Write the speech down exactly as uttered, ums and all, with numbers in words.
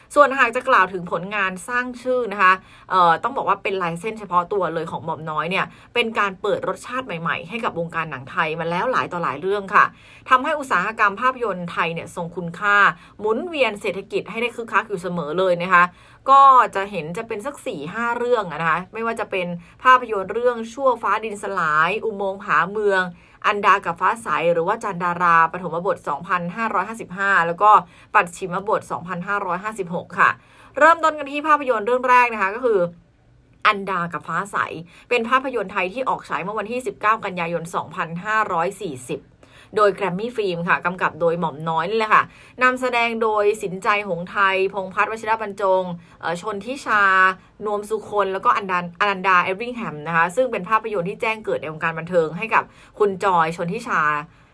ส่วนหากจะกล่าวถึงผลงานสร้างชื่อนะคะเอ่อต้องบอกว่าเป็นลายเส้นเฉพาะตัวเลยของหม่อมน้อยเนี่ยเป็นการเปิดรสชาติใหม่ๆให้กับวงการหนังไทยมาแล้วหลายต่อหลายเรื่องค่ะทำให้อุตสาหกรรมภาพยนตร์ไทยเนี่ยทรงคุณค่าหมุนเวียนเศรษฐกิจให้ได้คึกคักอยู่เสมอเลยนะคะก็จะเห็นจะเป็นสัก สี่ห้า เรื่องนะคะไม่ว่าจะเป็นภาพยนตร์เรื่องชั่วฟ้าดินสลายอุโมงค์ผาเมืองอันดากับฟ้าใสหรือว่าจันดาราปฐมบท สองพันห้าร้อยห้าสิบห้า แล้วก็ปัจฉิมบท สองพันห้าร้อยห้าสิบหก ค่ะเริ่มต้นกันที่ภาพยนตร์เรื่องแรกนะคะก็คืออันดากับฟ้าใสเป็นภาพยนตร์ไทยที่ออกฉายเมื่อวันที่สิบเก้ากันยายนสองพันห้าร้อยสี่สิบโดยแกรมมี่ฟิล์มค่ะกำกับโดยหม่อมน้อยนี่แหละค่ะนำแสดงโดยสินใจหงส์ไทยพงษ์พัฒน์วชิรบรรจงชนทิชานวมสุคนแล้วก็อันดาอนันดาเอฟริงแฮมนะคะซึ่งเป็นภาพยนตร์ที่แจ้งเกิดในวงการบันเทิงให้กับคุณจอยชนทิชา